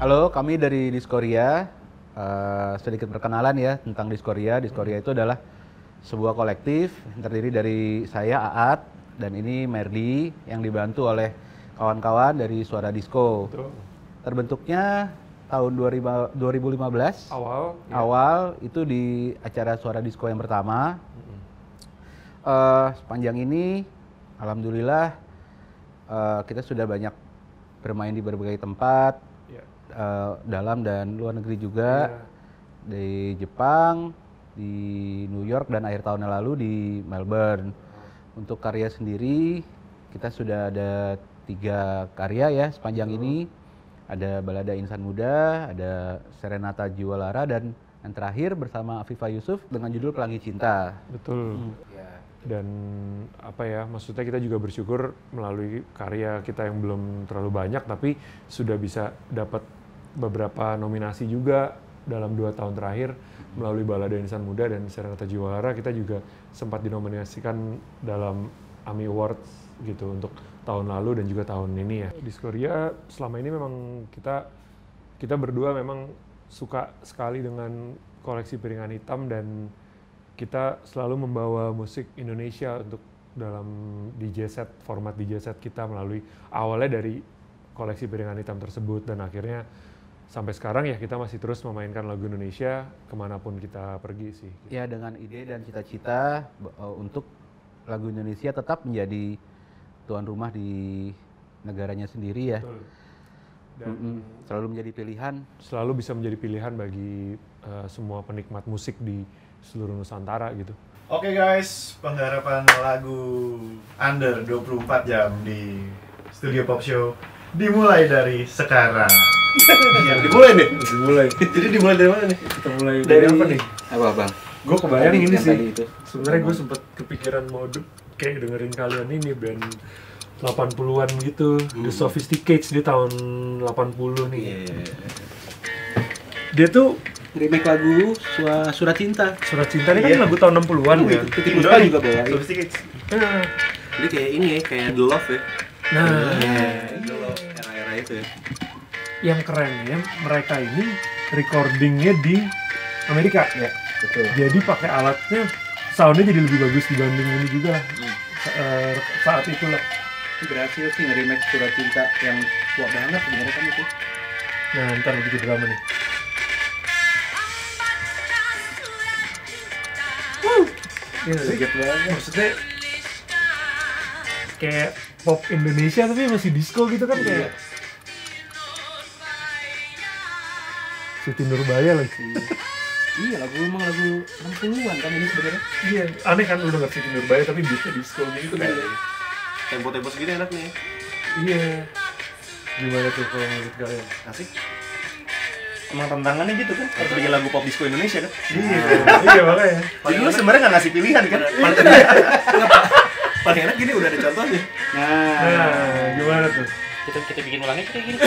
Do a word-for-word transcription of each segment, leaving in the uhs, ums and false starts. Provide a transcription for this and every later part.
Halo, kami dari Diskoria. Uh, sedikit perkenalan ya tentang Diskoria. Diskoria itu adalah sebuah kolektif yang terdiri dari saya, Aat, dan ini Merdi yang dibantu oleh kawan-kawan dari Suara Disco. Betul. Terbentuknya tahun dua ribu lima belas. Awal. Ya. Awal itu di acara Suara Disco yang pertama. Mm-hmm. uh, sepanjang ini, alhamdulillah uh, kita sudah banyak bermain di berbagai tempat. Uh, dalam dan luar negeri juga, yeah. Di Jepang, di New York, dan akhir tahun yang lalu di Melbourne. Oh. Untuk karya sendiri kita sudah ada tiga karya ya sepanjang oh. ini. Ada Balada Insan Muda, ada Serenata Jiwa Lara, dan yang terakhir bersama Afifa Yusuf dengan judul Pelangi Cinta. Betul. Hmm. Yeah. Dan apa ya, maksudnya kita juga bersyukur melalui karya kita yang belum terlalu banyak tapi sudah bisa dapat beberapa nominasi juga dalam dua tahun terakhir melalui Balada Insan Muda dan Serenata Jiwa Lara. Kita juga sempat dinominasikan dalam AMI Awards gitu untuk tahun lalu dan juga tahun ini ya. Diskoria selama ini memang kita kita berdua memang suka sekali dengan koleksi piringan hitam dan kita selalu membawa musik Indonesia untuk dalam D J set, format D J set kita melalui awalnya dari koleksi piringan hitam tersebut dan akhirnya sampai sekarang ya kita masih terus memainkan lagu Indonesia kemanapun kita pergi sih. Ya, dengan ide dan cita-cita uh, untuk lagu Indonesia tetap menjadi tuan rumah di negaranya sendiri ya. Betul. Dan mm-hmm. selalu menjadi pilihan. Selalu bisa menjadi pilihan bagi uh, semua penikmat musik di seluruh Nusantara gitu. Oke okay guys, penggarapan lagu Under dua puluh empat jam di Studio Pop Show dimulai dari sekarang. Ya, dimulai nih. Dimulai. Jadi dimulai dari mana nih? Kita mulai dari, dari apa nih? Apa bang? Gue kebayang tadi, ini sih. Sebenarnya gue Ngomong. sempet kepikiran mau kayak dengerin kalian ini band delapan puluhan gitu, hmm. The Sophisticates di tahun delapan puluh nih. Yeah. Dia tuh remake lagu Sua, Surat Cinta. Surat Cinta ini yeah. kan lagu tahun enam puluhan oh, kan. Titik Puspa juga bawa. Sophisticates. Nah. Jadi kayak ini ya, kayak The Love ya. Nah, yeah. The Love era-era itu ya. Yang kerennya mereka ini recordingnya di Amerika ya. Betul. Jadi pakai alatnya soundnya jadi lebih bagus dibanding ini juga hmm. uh, saat itulah. Berhasil sih nge-remake Surat Cinta yang tua banget sebenarnya kan itu. Nah, ntar begitu drama nih. Wuh, ya, Seget banget. Maksudnya kayak pop Indonesia tapi masih disco gitu kan kayak. Siti Nurbaya lagi. Iya, lagu emang lagu enam puluhan kan ini sebenarnya. Iya, aneh kan lu denger Siti Nurbaya tapi beatnya disco gitu kayak. Tempo-tempo segini enak nih. Iya. Gimana tuh kalau menurut kalian? Asik. Emang tantangannya gitu kan, harus bikin lagu pop disco Indonesia kan? Iya, iya makanya. Jadi lu sebenarnya nggak ngasih pilihan kan? Paling enak, paling enak gini udah ada contohnya. Nah, nah gimana tuh? Kita kita bikin ulangnya kayak gini.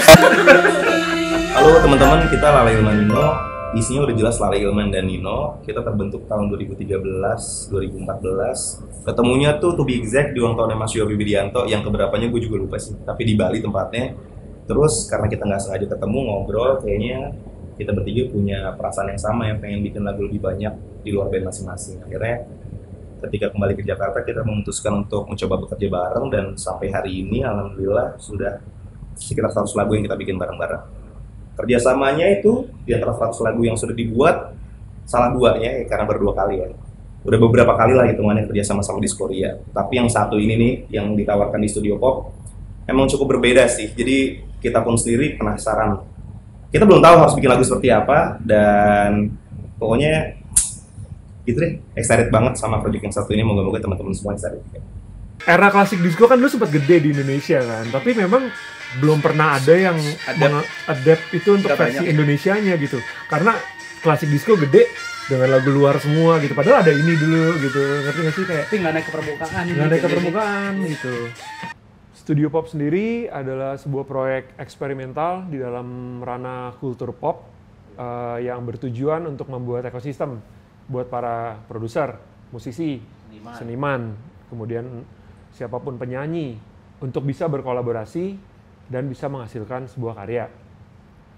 Halo teman-teman, kita Lala Ilman Nino. Isinya udah jelas Lala Ilman dan Nino. Kita terbentuk tahun dua ribu tiga belas, dua ribu empat belas. Ketemunya tuh to be exact di ulang tahunnya Mas Yobi Widianto yang keberapanya gue juga lupa sih. Tapi di Bali tempatnya. Terus karena kita nggak sengaja ketemu ngobrol, kayaknya kita bertiga punya perasaan yang sama yang pengen bikin lagu lebih banyak di luar band masing-masing. Akhirnya ketika kembali ke Jakarta kita memutuskan untuk mencoba bekerja bareng dan sampai hari ini alhamdulillah sudah sekitar seratus lagu yang kita bikin bareng-bareng. Kerjasamanya itu di antara seratus lagu yang sudah dibuat salah dua ya karena berdua kali ya. Udah beberapa kali lah hitungannya kerja sama-sama di Diskoria. Tapi yang satu ini nih yang ditawarkan di Studio Pop emang cukup berbeda sih. Jadi kita pun sendiri penasaran. Kita belum tahu harus bikin lagu seperti apa dan pokoknya gitu deh, excited banget sama project yang satu ini, moga-moga teman-teman semua excited. Era klasik disco kan dulu sempat gede di Indonesia kan, tapi memang belum pernah ada yang adapt itu untuk Gak versi banyak. Indonesianya gitu. Karena klasik disco gede dengan lagu luar semua gitu, padahal ada ini dulu gitu, ngerti nggak sih kayak Tapi nggak naik ke permukaan. nggak naik ke permukaan gitu. Studio Pop sendiri adalah sebuah proyek eksperimental di dalam ranah kultur pop uh, yang bertujuan untuk membuat ekosistem buat para produser, musisi, Seniman. seniman, kemudian siapapun penyanyi untuk bisa berkolaborasi dan bisa menghasilkan sebuah karya.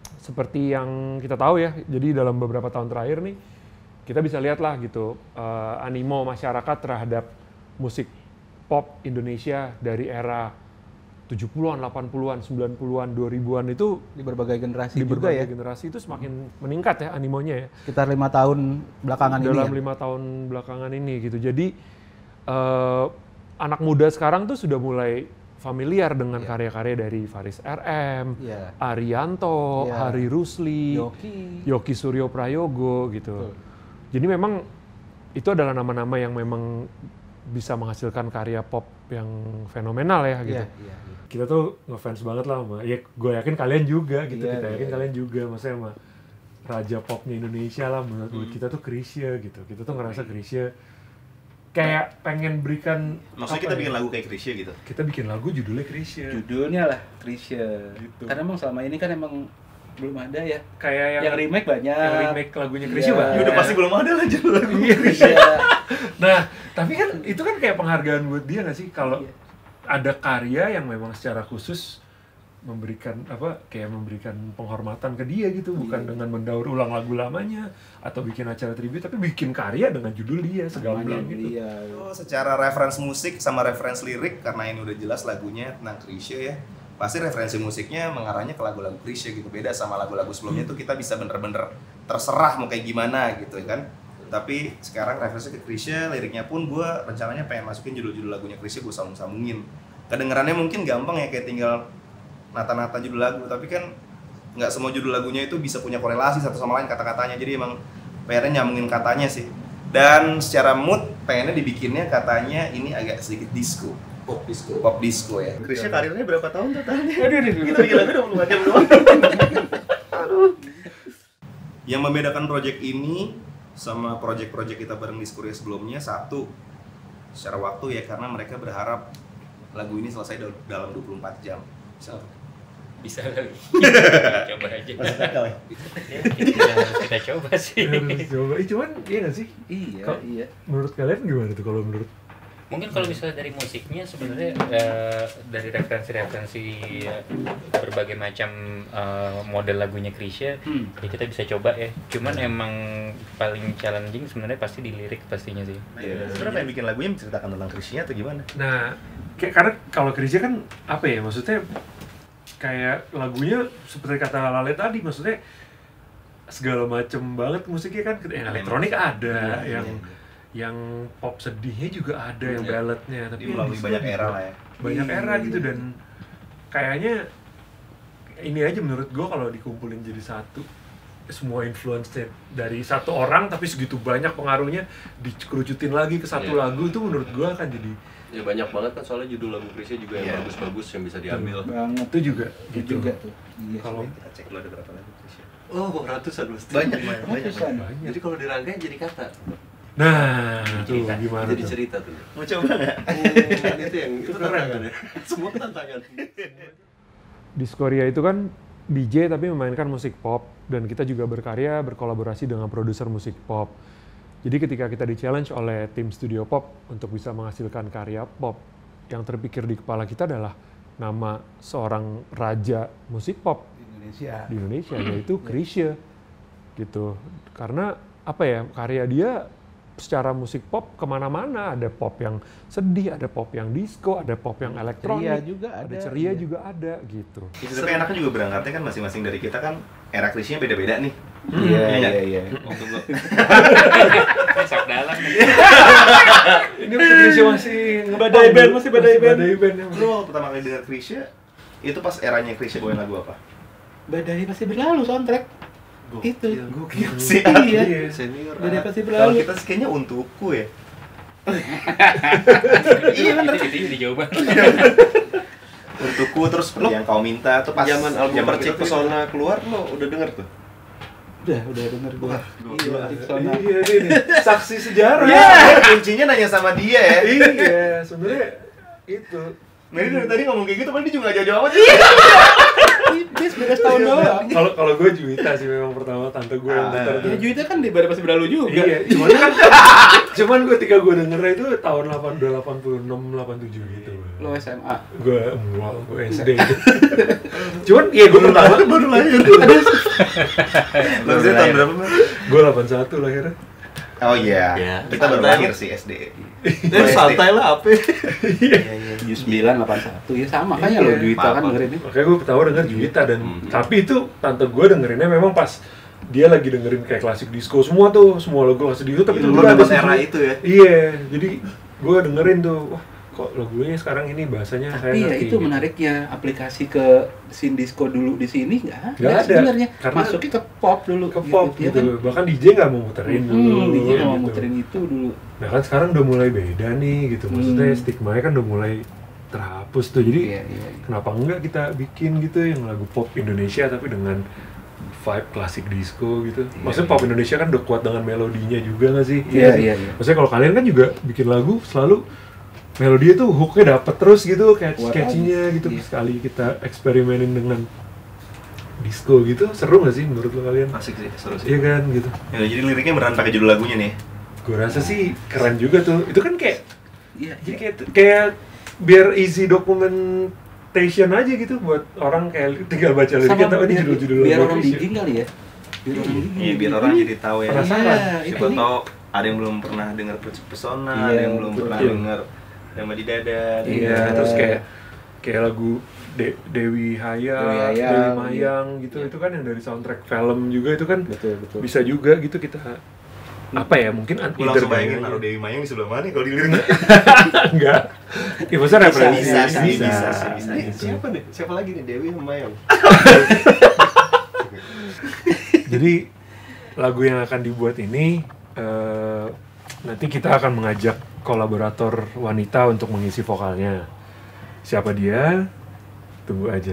seperti yang kita tahu ya, jadi dalam beberapa tahun terakhir nih, kita bisa lihat lah gitu, uh, animo masyarakat terhadap musik pop Indonesia dari era tujuh puluhan, delapan puluhan, sembilan puluhan, dua ribuan itu Di berbagai generasi di juga berbagai ya. generasi itu semakin meningkat ya animonya ya. Sekitar lima tahun belakangan ini Dalam ya. lima tahun belakangan ini gitu. Jadi uh, anak muda sekarang tuh sudah mulai familiar dengan Iya. karya-karya dari Faris R M, Iya. Arianto, Iya. Hari Rusli, Yoki. Yoki Suryo Prayogo gitu. Jadi memang itu adalah nama-nama yang memang bisa menghasilkan karya pop yang fenomenal ya gitu. Iya, iya, iya. Kita tuh ngefans banget lah sama, ya gue yakin kalian juga gitu, Iya, kita yakin iya. kalian juga, maksudnya sama raja popnya Indonesia lah menurut Hmm. kita tuh Chrisye gitu, kita tuh ngerasa Chrisye kayak pengen berikan, Maksudnya apa kita ya, bikin lagu kayak Chrisye gitu. kita bikin lagu judulnya Chrisye, Judulnya lah Chrisye. Gitu. Karena emang selama ini kan emang belum ada ya. kayak yang, Yang remake banyak. yang remake lagunya Iya. Chrisye banyak. Ya udah pasti belum ada lah judul lagu. Iya, Chrisye. Iya. Nah, tapi kan itu kan kayak penghargaan buat dia nggak sih kalau Iya. ada karya yang memang secara khusus memberikan apa kayak memberikan penghormatan ke dia gitu, bukan Iya. dengan mendaur ulang lagu lamanya atau bikin acara tribute, tapi bikin karya dengan judul dia segamblang Namanya gitu. Iya. Oh, secara reference musik sama reference lirik, karena ini udah jelas lagunya tentang Chrisye ya, pasti referensi musiknya mengarahnya ke lagu-lagu Chrisye gitu. Beda sama lagu-lagu sebelumnya tuh kita bisa bener-bener terserah mau kayak gimana gitu kan. Tapi sekarang referensi ke Chrisye, liriknya pun gue rencananya pengen masukin judul-judul lagunya Chrisye, gue sambung-sambungin. Kedengerannya mungkin gampang ya, kayak tinggal nata-nata judul lagu, tapi kan nggak semua judul lagunya itu bisa punya korelasi satu sama lain kata-katanya. Jadi emang P R-nya nyambungin katanya sih. Dan secara mood pengennya dibikinnya katanya ini agak sedikit disco, pop disco, pop disco ya. Chrisye karirnya berapa tahun totalnya? Aduh, aduh, aduh. Kita bikin lagu dua puluh empat jam doang. Yang membedakan project ini sama project-project kita bareng Diskuria sebelumnya, satu, secara waktu ya, karena mereka berharap lagu ini selesai dal- dalam dua puluh empat jam. Bisa nggak? Bisa kali. Coba aja. Masuk akal ya? Ya, kita, kita coba sih. Harus coba, eh, cuman iya nggak sih? Iya, Kok- iya. Menurut kalian gimana tuh kalau menurut? Mungkin kalau misalnya dari musiknya sebenarnya eh, dari referensi-referensi eh, berbagai macam eh, model lagunya Chrisye, Hmm. ya kita bisa coba ya. Cuman emang paling challenging sebenarnya pasti di lirik pastinya sih. Iya. Sebenarnya pengen bikin lagunya menceritakan tentang Chrisye atau gimana? Nah, kayak karena kalau Chrisye kan apa ya, maksudnya kayak lagunya seperti kata Lale tadi, maksudnya segala macem banget musiknya kan, yang elektronik ada, Iya, yang iya. yang pop sedihnya juga ada, yang Iya. balladnya, tapi Dia melalui yang banyak disco era juga lah ya. banyak Iya, era gitu, iya. dan kayaknya ini aja menurut gue kalau dikumpulin jadi satu, semua influence dari satu orang tapi segitu banyak pengaruhnya dikerucutin lagi ke satu Iya. lagu, itu menurut gue akan jadi Ya banyak banget kan soalnya judul lagu Chrisye juga yang Iya. bagus-bagus yang bisa diambil. Banget itu juga itu gitu. juga tuh. Iya. Kalau Kita cek dulu ada berapa lagu Chrisye. Oh, ratusan pasti. Banyak, banyak, banyak. Ratusan. banyak. Jadi kalau dirangkai jadi kata. Nah, tuh Cerita. gimana Jadi tuh? cerita tuh. Mau coba nggak? Oh, itu yang itu tantangan ya. Semua tantangan. Diskoria itu kan D J tapi memainkan musik pop, dan kita juga berkarya berkolaborasi dengan produser musik pop. Jadi ketika kita di-challenge oleh tim Studio Pop untuk bisa menghasilkan karya pop, yang terpikir di kepala kita adalah nama seorang raja musik pop Di Indonesia. di Indonesia, yaitu Chrisye gitu. Karena apa ya, karya dia secara musik pop kemana-mana, ada pop yang sedih, ada pop yang disco, ada pop yang elektronik, Ceria juga ada ada, ceria iya. juga ada gitu. Tapi enaknya juga berangkatnya kan masing-masing dari kita kan era Chrisye beda-beda nih. Iya, Iya, iya, iya. Waktu gua Sak dalam nih. Ini Chrisye masih Badai band, masih badai band. badai band ya. Lu waktu pertama kali denger Chrisye, itu pas eranya Chrisye bawain lagu apa? Badai pasti berlalu soundtrack. Itu. Gokil sih. Iya. Senior. Badai pasti Kalau berlalu. kita sih kayaknya untukku ya. Iya bener. Itu dicoba. Untukku terus yang kau minta tuh pas Zaman album zaman Percik itu. Pesona keluar lo udah denger tuh? Udah, udah denger gua. Iya, Persona. Iya, ini nih, saksi sejarah. Iya, kuncinya nanya sama dia ya. Iya, sebenarnya itu Mary dari tadi ngomong kayak gitu, padahal dia juga gak jauh-jauh amat sih. Dia beda setahun doang. Kalau kalau gue Juwita sih memang pertama tante gue yang muter. Ya Juwita kan di Baru Pasti Berlalu juga. Iya, cuman kan cuman gue ketika gue dengernya itu tahun delapan puluh delapan puluh enam delapan puluh tujuh gitu. Lo S M A. Gue mual, gue S D gitu. Cuman iya gue pertama Baru lahir. Lo bisa tahun berapa, Mas? gue delapan puluh satu lahirnya. Oh iya, Ya, kita baru santai lahir lah. sih S D. Eh, santai lah apa? tujuh sembilan delapan satu ya sama kayaknya lo Juwita kan Apa-apa. dengerinnya. Makanya gue pertama denger Juwita dan Hmm. tapi itu tante gue dengerinnya memang pas dia lagi dengerin kayak klasik disco semua tuh, semua lagu klasik disco tapi Itu tiba-tiba lo ada dapet si era Juwita. itu ya? Iya, jadi gue dengerin tuh, wah kok lagunya sekarang ini bahasanya saya Tapi ya ngerti itu gitu. menariknya aplikasi ke scene disco dulu di sini nggak Nggak ada ada, sebenarnya. karena Masuknya ke pop dulu. ke pop ya gitu, kan? bahkan D J nggak mau muterin dulu. Hmm, D J nggak mau gitu. muterin itu dulu. Nah kan sekarang udah mulai beda nih gitu, maksudnya Hmm. stigma-nya kan udah mulai terhapus tuh, jadi Iya, iya. kenapa enggak kita bikin gitu yang lagu pop Indonesia tapi dengan vibe klasik disco gitu. Maksudnya pop Indonesia kan udah kuat dengan melodinya juga nggak sih? Iya, sih? iya, iya. Maksudnya kalau kalian kan juga bikin lagu selalu melodinya tuh hooknya dapet terus gitu, catch Kuat catchy-nya aja. gitu. Iya. Sekali kita eksperimenin dengan disco gitu, seru nggak sih menurut lo kalian? Asik sih, seru sih. Iya kan gitu. Ya, jadi liriknya beneran pakai judul lagunya nih. Gue rasa sih keren juga tuh. Itu kan kayak Iya, jadi kayak kayak biar easy documentation aja gitu buat orang kayak tinggal baca liriknya tahu ini biar, judul-judul biar lagu orang apa sih. digging kali ya. Biar orang digging. Iya, biar orang jadi tahu ya. Penasaran. Iya, itu Siapa nih. tahu ada yang belum pernah dengar Percik Pesona, Iya, ada yang belum betul. pernah Iya. dengar Nama di Dada. Iya, terus kayak kayak lagu De- Dewi Hayang, Dewi Hayang, Dewi Mayang gitu, itu kan yang dari soundtrack film juga itu kan Betul, betul. bisa juga gitu kita apa ya mungkin Gue either langsung bayangin gayanya. naruh Dewi Mayang di sebelah mana nih kalau di liriknya. Enggak. Ya maksudnya referensi bisa sih, bisa, bisa sih, bisa. Ini siapa nih? Siapa lagi nih? Dewi sama Mayang. Jadi lagu yang akan dibuat ini eh, nanti kita akan mengajak kolaborator wanita untuk mengisi vokalnya. Siapa dia? Tunggu aja.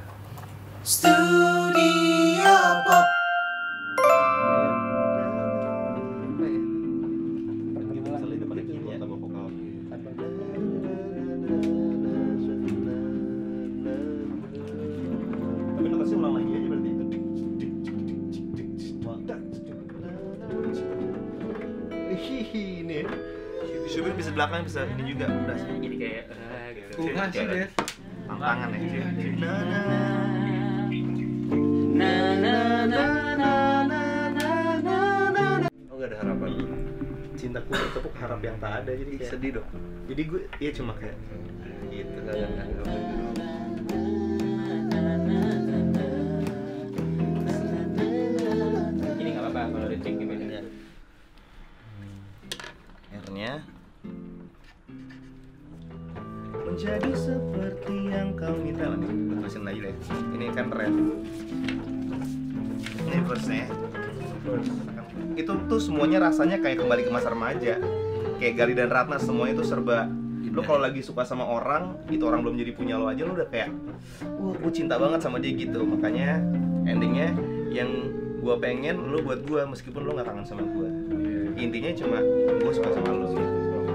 Tapi notasinya ulang lagi aja berarti. Hihi, ini. Supir bisa belakang bisa ini juga udah sih. Jadi kayak ah, gitu. Oh, ngasih deh. Tantangan ya. Oh, gak ada harapan. Cintaku bertepuk harap yang tak ada, jadi kayak sedih dong. Jadi gue, iya cuma kayak gitu kan. Ini nggak apa-apa kalau di take gimana? R-nya menjadi seperti yang kau minta lah nih, gue tulisin lagi deh. Ini kan ref. Ini verse-nya. Itu tuh semuanya rasanya kayak kembali ke masa remaja. Kayak Gali dan Ratna semuanya itu serba. Lo kalau lagi suka sama orang, itu orang belum jadi punya lo aja, lo udah kayak, wah gue cinta banget sama dia gitu. Makanya endingnya yang gue pengen lo buat gue meskipun lo nggak kangen sama gue. Intinya cuma gue suka sama lo gitu.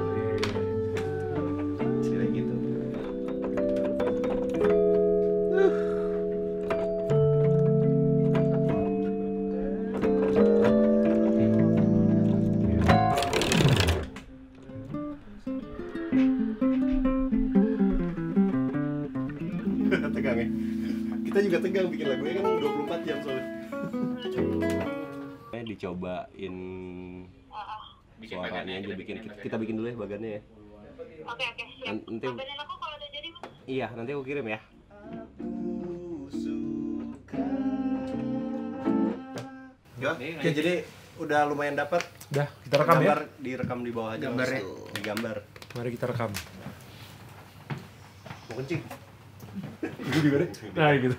Istilah gitu. Tegang ya. Kita juga tegang bikin lagunya kan dua puluh empat jam soalnya. Dicobain suaranya aja bikin kita, kita bikin dulu ya bagannya ya. Oke oke siap. Nan- Nanti Kabarin aku kalau udah jadi mas. iya nanti aku kirim ya. Ya, Oke jadi udah lumayan dapat. Udah, kita rekam ya. Gambar direkam di bawah aja. Gambarnya. Mas. Digambar. Mari kita rekam. Mau kencing. Itu juga deh. Nah, gitu.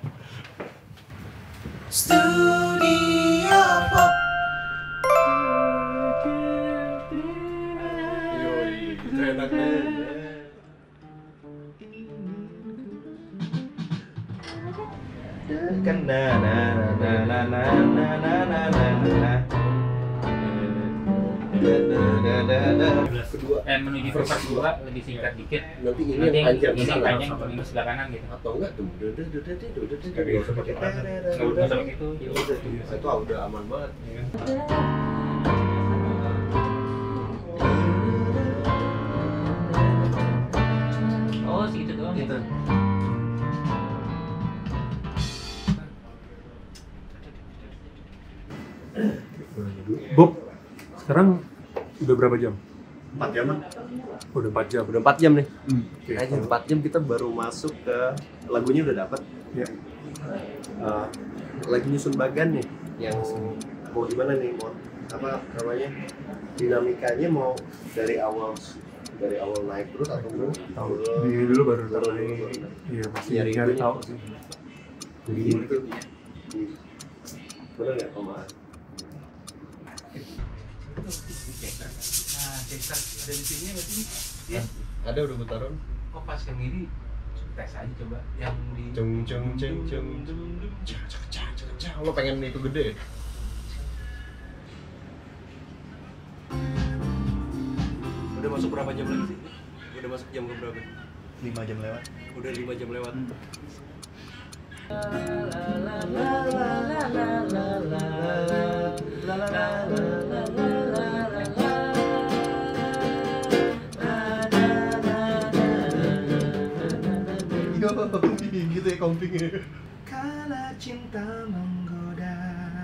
Yoi, itu enaknya. kan na na na na na na na na na na na na na na Kedua. Eh menuju ke part dua lebih singkat dikit. Nanti ini Nanti yang panjang ini sana. panjang ini sebelah kanan gitu. Atau enggak tuh? Nggak usah pakai gitu. Ya udah tuh. Itu udah aman banget. Oh segitu doang. Gitu. Bob, sekarang udah berapa jam? empat jam. Udah empat jam. Udah empat jam nih. Hmm. Aja empat jam kita baru masuk ke lagunya udah dapat. Ya. Uh, lagi nyusun bagan nih yang mau gimana nih, mau apa namanya, dinamikanya mau dari awal dari awal naik terus atau mau Tahu. Di dulu baru baru tahu. dulu baru naik. Iya, masih Nyari nyari itunya. tahu sih. Jadi itu bener nggak Pak? Nah, Cesar ada di sini nggak sih? Iya. Ada udah gue taruh. Oh pas yang ini tes aja coba yang di. Cung cung cung cung cung cung cung cung cung. Lo pengen itu gede? Udah masuk berapa jam lagi sih? Udah masuk jam ke berapa? lima jam lewat. Udah lima jam lewat. Yo, gitu ya kompingnya. Kala cinta menggoda.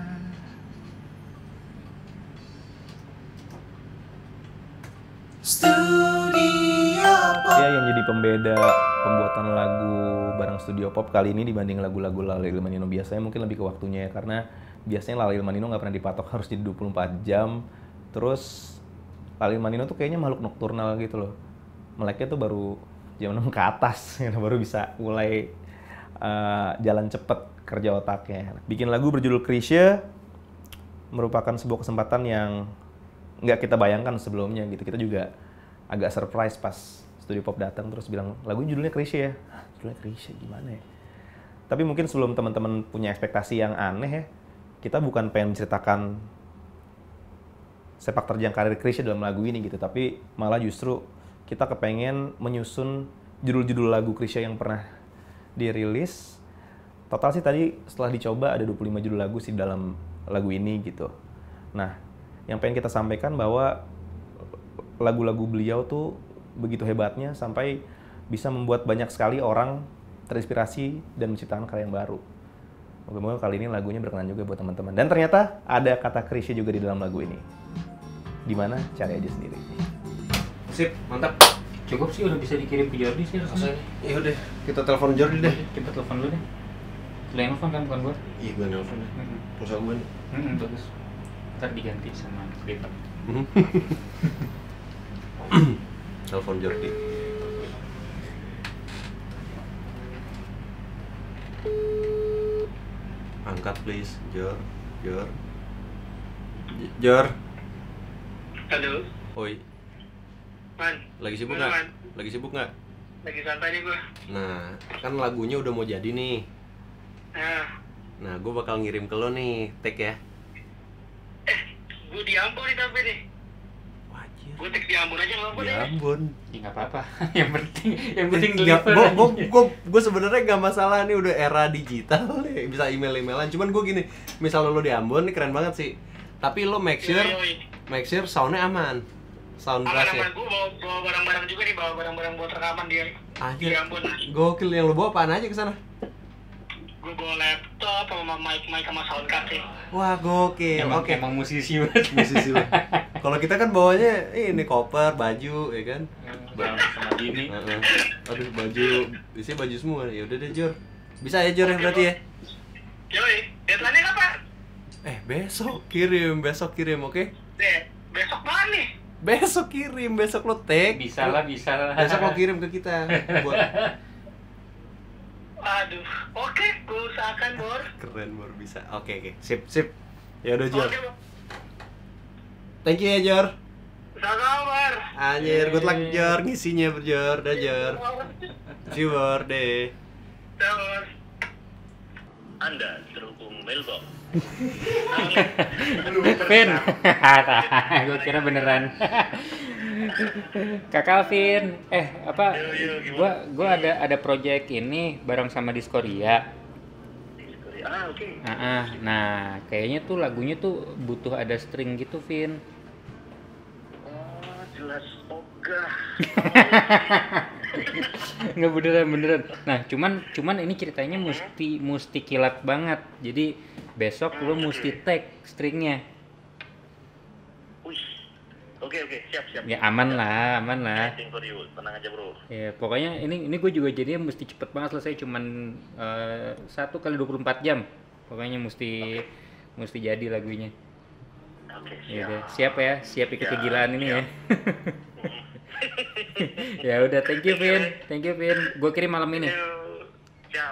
Ya, yang jadi pembeda pembuatan lagu bareng Studio Pop kali ini dibanding lagu-lagu Lale Ilmanino biasanya mungkin lebih ke waktunya ya, karena biasanya Lale Ilmanino nggak pernah dipatok harus jadi dua puluh empat jam. Terus Lale Ilmanino tuh kayaknya makhluk nokturnal gitu loh. Meleknya tuh baru jam enam ke atas, gitu, baru bisa mulai uh, jalan cepet kerja otaknya. Bikin lagu berjudul Krisya merupakan sebuah kesempatan yang nggak kita bayangkan sebelumnya gitu. Kita juga agak surprise pas Studio Pop datang terus bilang lagunya judulnya Krisya ya. Judulnya Krisya gimana ya? Tapi mungkin sebelum teman-teman punya ekspektasi yang aneh ya, kita bukan pengen menceritakan sepak terjang karir Krisya dalam lagu ini gitu, tapi malah justru kita kepengen menyusun judul-judul lagu Krisya yang pernah dirilis. Total sih tadi setelah dicoba ada dua puluh lima judul lagu sih dalam lagu ini gitu. Nah, yang pengen kita sampaikan bahwa lagu-lagu beliau tuh begitu hebatnya sampai bisa membuat banyak sekali orang terinspirasi dan menciptakan karya yang baru. Moga-moga kali ini lagunya berkenan juga buat teman-teman. Dan ternyata ada kata Krisya juga di dalam lagu ini. Gimana? Cari aja sendiri. Sip, mantap. Cukup sih udah bisa dikirim ke Jordi sih rasanya. Ya udah, kita telepon Jordi deh. Kita telepon dulu deh. Lo yang telepon kan bukan gua? Iya, gue nelfon. Pulsa gue nih. Hmm, bagus. Ntar diganti sama Klipat. Telepon Jordi. Angkat please, Jor, Jor, J- Jor. Halo, Oi, Man. lagi sibuk Gimana, nggak? Man? Lagi sibuk nggak? Lagi santai nih gua. Nah, kan lagunya udah mau jadi nih. Nah, Nah, gue bakal ngirim ke lo nih, tag ya. eh, gua di Ambon nih tapi nih. Wajir. Gua tek di Ambon aja nggak apa Ya deh. ampun. Ya nggak apa-apa. Yang penting, yang penting Gue deliver. gue gue gue sebenarnya nggak masalah nih, udah era digital nih, bisa email-emailan. Cuman gue gini, misal lo di Ambon nih keren banget sih. Tapi lo make sure Yoi, yoi. make sure soundnya aman. Sound brass ya. Aman-aman, gua bawa, bawa barang-barang juga nih, bawa barang-barang buat rekaman dia di Anjir. Ambon. Gokil, yang lo bawa apaan aja ke sana? Gua bawa laptop sama mic mic sama sound card sih. Wah, gokil. Emang, Oke. emang musisi banget. Musisi lo. Kalau kita kan bawanya ini koper, baju, ya kan? Barang sama gini. Heeh. Aduh, baju, isinya baju semua. Ya udah deh, Jor. Bisa ya, Jor, ya berarti ya? Yoi, deadline-nya kapan? Eh, besok kirim, besok kirim, oke? Deh, besok banget nih. Besok kirim, besok lo tag. Bisa lah, bisa lah. Besok lo kirim ke kita buat Aduh, oke, gua usahakan, Bor. keren baru bisa. Oke, oke. Sip, sip. Ya udah, Jor. Oke, Bor. Thank you ya, Jor. Sama-sama, Bor. Anjir, good luck, Jor. Ngisinya, Jor. Dah, Jor. See you, Bor. Deh. Dah, Bor. Anda terhubung mailbox Vin, gue kira beneran. Kak Calvin, eh apa? Gua gua ada ada project ini bareng sama Diskoria. Ah, oke. Okay. Nah, nah, kayaknya tuh lagunya tuh butuh ada string gitu, Vin. Oh, jelas ogah. Nggak beneran beneran. Nah, cuman cuman ini ceritanya mesti mesti kilat banget. Jadi besok lo mesti tag stringnya. Wih. Oke oke, siap siap. Ya aman lah, aman lah. Waiting for you. Tenang aja, Bro. Ya, pokoknya ini ini gue juga jadinya mesti cepet banget selesai, cuman uh, satu kali dua puluh empat jam. Pokoknya mesti okay. mesti jadi lagunya. Oke, okay, ya siap. udah, siap ya, siap ikut Ya, kegilaan ini siap. ya. Ya udah, thank you Vin, thank you Vin. Gue kirim malam ini. Siap.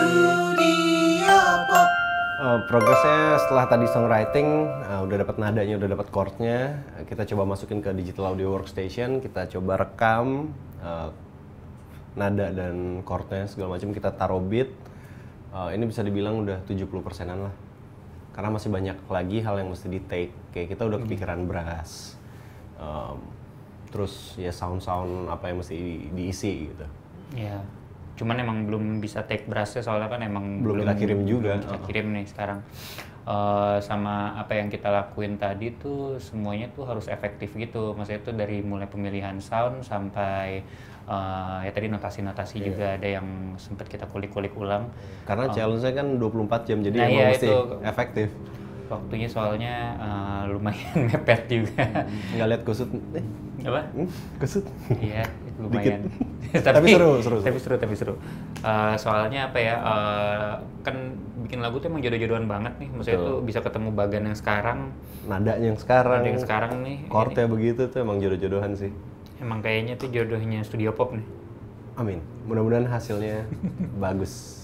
Uh, progresnya setelah tadi songwriting, uh, udah dapat nadanya, udah dapat chordnya, uh, kita coba masukin ke digital audio workstation, kita coba rekam uh, nada dan chordnya segala macam, kita taruh beat. Uh, ini bisa dibilang udah tujuh puluh persenan lah, karena masih banyak lagi hal yang mesti di take. Kayak kita udah kepikiran brass, um, terus ya sound-sound apa yang mesti di, diisi gitu. Ya. Cuman emang belum bisa take brassnya soalnya kan emang belum, belum kita kirim juga. Belum kita kirim nih sekarang. Uh, sama apa yang kita lakuin tadi tuh semuanya tuh harus efektif gitu. Maksudnya tuh dari mulai pemilihan sound sampai uh, ya tadi notasi-notasi yeah. juga ada yang sempat kita kulik-kulik ulang. Karena uh, challenge-nya kan dua puluh empat jam, jadi nah emang iya, mesti itu, efektif. Waktunya soalnya uh, lumayan mepet juga. Nggak lihat kusut. Eh. Apa? Hmm, kusut. Iya, lumayan. tapi, tapi seru, seru, tapi seru, tapi seru. Uh, soalnya apa ya? Uh, kan bikin lagu tuh emang jodoh-jodohan banget nih. Maksudnya tuh bisa ketemu bagan yang sekarang, nadanya yang sekarang, nada yang sekarang nih. Chordnya begitu tuh emang jodoh-jodohan sih. Emang kayaknya tuh jodohnya studio pop nih. Amin. Mudah-mudahan hasilnya bagus.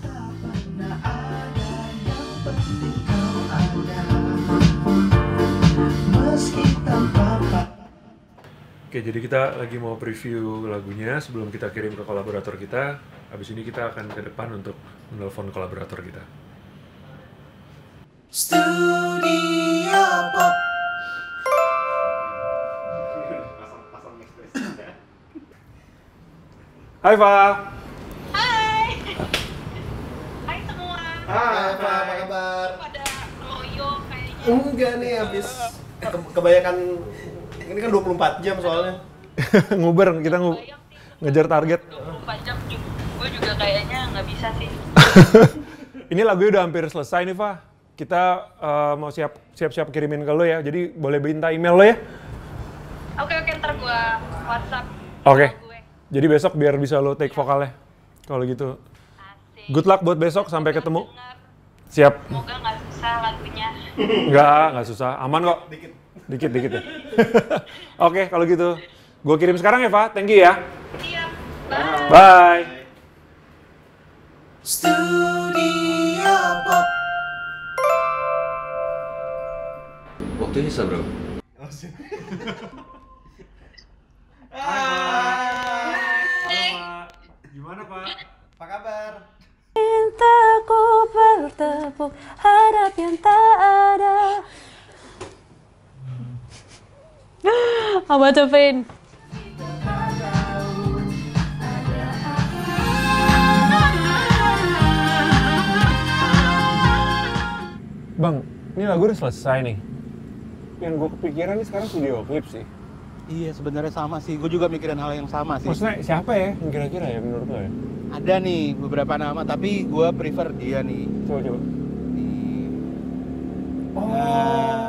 Oke, jadi kita lagi mau preview lagunya sebelum kita kirim ke kolaborator kita. Habis ini kita akan ke depan untuk menelpon kolaborator kita. Studio Pop. Hai, Fa. Hai. Hai semua. Hai, Fa, apa kabar? Pada loyo kayaknya. Enggak nih, habis ke- kebanyakan ini kan dua puluh empat jam soalnya. Nguber, kita ngu ngejar target. dua puluh empat jam juga. Gue juga kayaknya nggak bisa sih. Ini lagunya udah hampir selesai nih, Fa. Kita uh, mau siap siap-siap kirimin ke lo ya. Jadi boleh minta email lo ya. Oke oke, ntar gue WhatsApp. Oke. Jadi besok biar bisa lo take vokalnya. Kalau gitu. Asik. Good luck buat besok, sampai ketemu. Siap. Semoga nggak susah lagunya. Enggak, nggak susah. Aman kok. Dikit. Dikit, dikit ya. Oke, kalau gitu. Gue kirim sekarang ya, Fa. Thank you ya. Siap. Bye. Bye. Studio Pop. Waktunya sisa berapa? Gimana, Pak? Apa kabar? Cintaku bertepuk harap yang tak ada. Apa tuh, Vin? Bang, ini lagu udah selesai nih. Yang gue kepikiran nih sekarang video klip sih. Iya, sebenarnya sama sih. Gue juga mikirin hal yang sama sih. Maksudnya siapa ya yang kira-kira ya menurut lo ya? Ada nih beberapa nama, tapi gue prefer dia nih. Coba, coba. Nih. Oh, Nah,